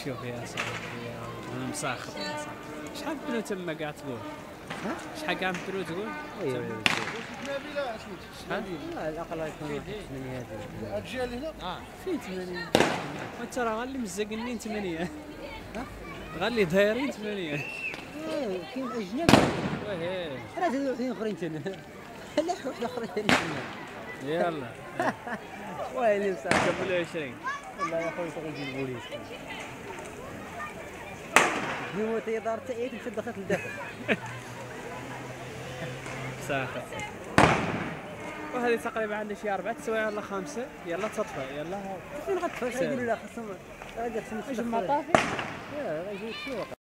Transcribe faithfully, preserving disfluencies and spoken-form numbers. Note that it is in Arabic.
شوف يا صاحبي انا مساخط يا صاحبي. شحال بدلو تما كاع تقول؟ ها؟ شحال كاع بدلو تقول؟ ايوا شحال؟ والله الاقل غيكون ثمانية هذه. الجهه اللي هنا اه فين ثمانية؟ وانت راه غير اللي مزقنين ثمانية. غير اللي دايرين ثمانية. ايه كاين اجنبي. واه راه ثلاثة وعشرين اخرين تما. لا واحد اخرين تما. يلا ويلي بصح ثمانية وعشرين. والله يا خويا غيجي البوليس. نموت هي دار تعيط مشات دخلت للداخل. ساخط. وهذه تقريبا عندها شي أربعة سوايع ولا خمسة. يلا تطفى يلا. فين غتفاش يقولوا لا خصهم غادي خصهم اجي مطافي. يا غيجيو السوق.